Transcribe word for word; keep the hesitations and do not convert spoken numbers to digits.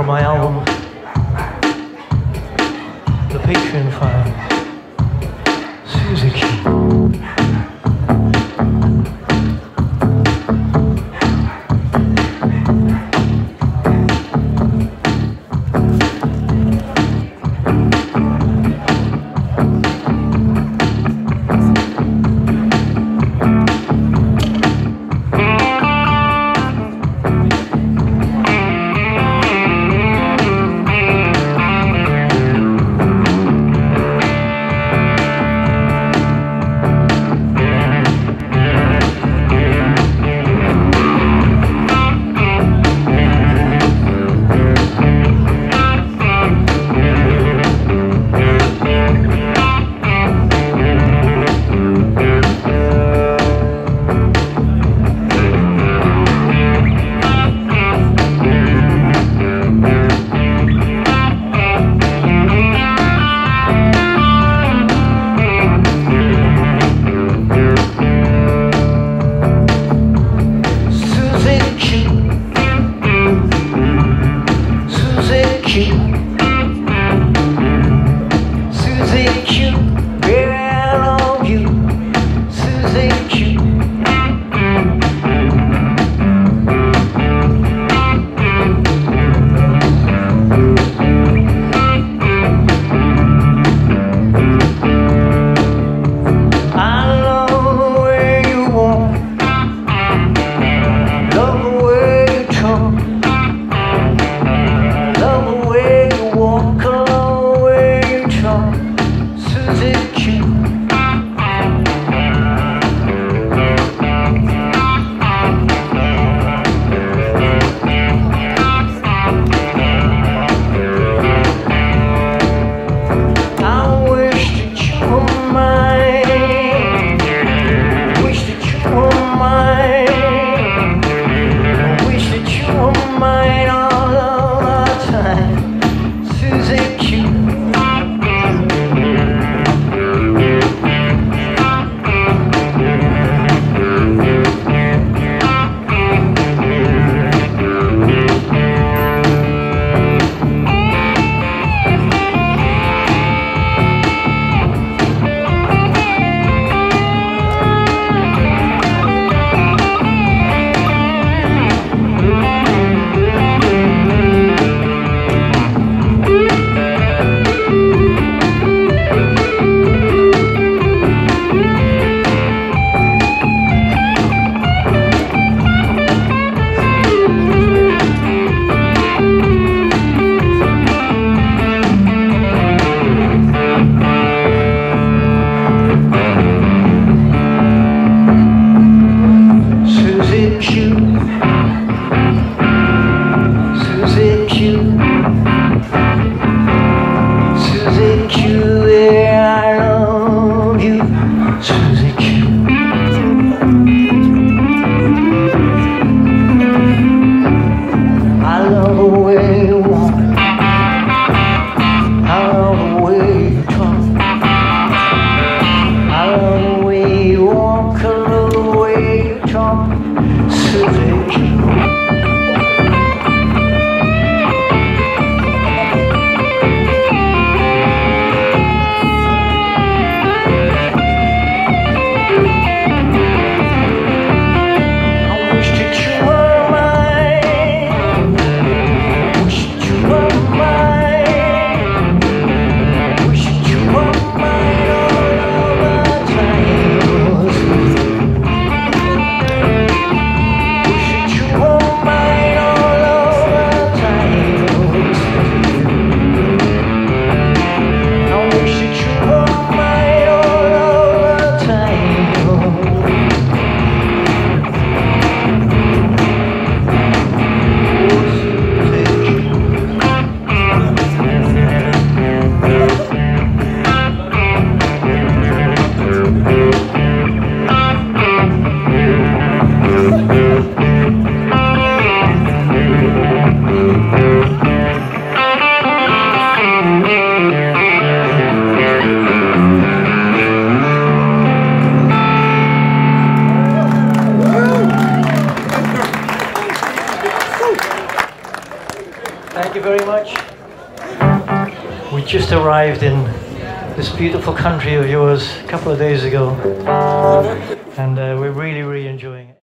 from my album, the Patreon file, Suzie Q. Suzie Q, baby, I love you. Suzie Q. I love the way you walk, love the way you talk, love the way you walk, love the way you talk. Suzie Q. Thank you very much. We just arrived in this beautiful country of yours a couple of days ago, and uh, we're really, really enjoying it.